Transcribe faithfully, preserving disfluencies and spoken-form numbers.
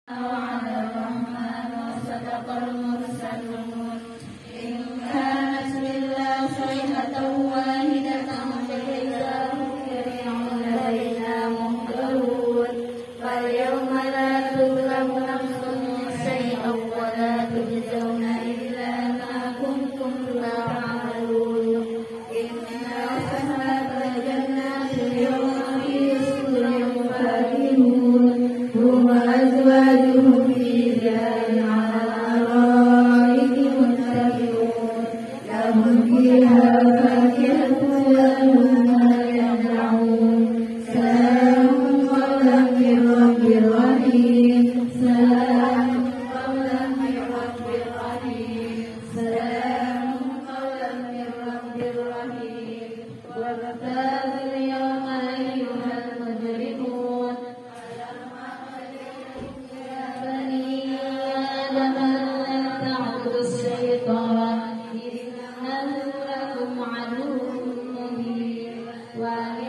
وعلى الرحمن وصدق المرسلون إن كانت لله صيحة واحدة فإذا هم جميع لدينا محضرون فاليوم لا تظلم نفس شيئا ولا تجزون إلا ما كنتم تعملون إن أصحاب الجنة اليوم في سرور فاكهون هم أزواجهم في ظلال على الأرائك متكئون لهم فيها فاكهة ولهم ما يدعون سلام قولا من رب رحيم سلام قولا من رب رحيم سلام قولا من رب رحيم وابتغوا اليوم أيها المجرمون بني آدم لا تعبدوا الشيطان إنه لكم عدو مبين